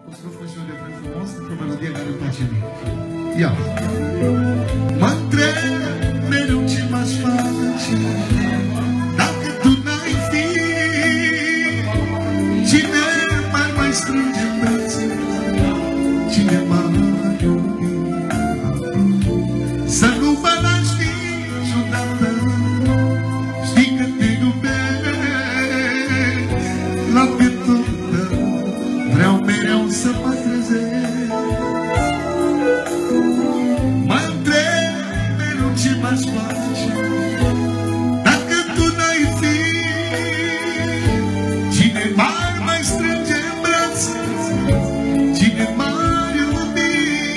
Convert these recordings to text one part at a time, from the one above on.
O strofă și un refren frumos, într-o melodie care îmi place mie. Ia! Mă întreb mereu ce m-aș face dacă tu n-ai fi. Cine m-ar mai strânge în brațe, cine m-ar iubi. Să nu mă lași niciodată, știi că te iubesc. La pieptul tău vreau mereu să mă trezesc. Mă întreb mereu ce m-aș face dacă tu n-ai fi. Cine m-ar mai strânge în brațe, cine m-ar iubi.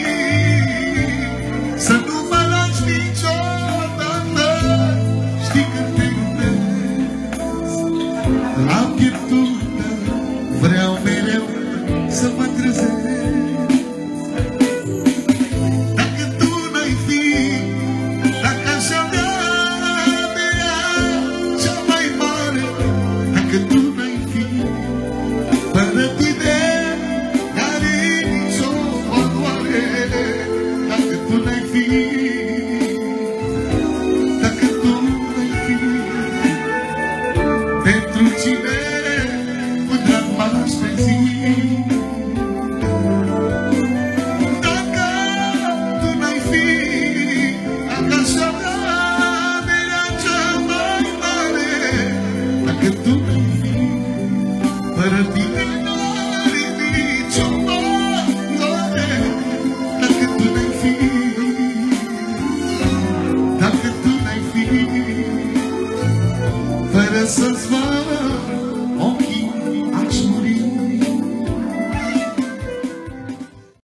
Să nu mă lași niciodată, știi că te iubesc. La pieptul tău vreau mereu să mă trezesc.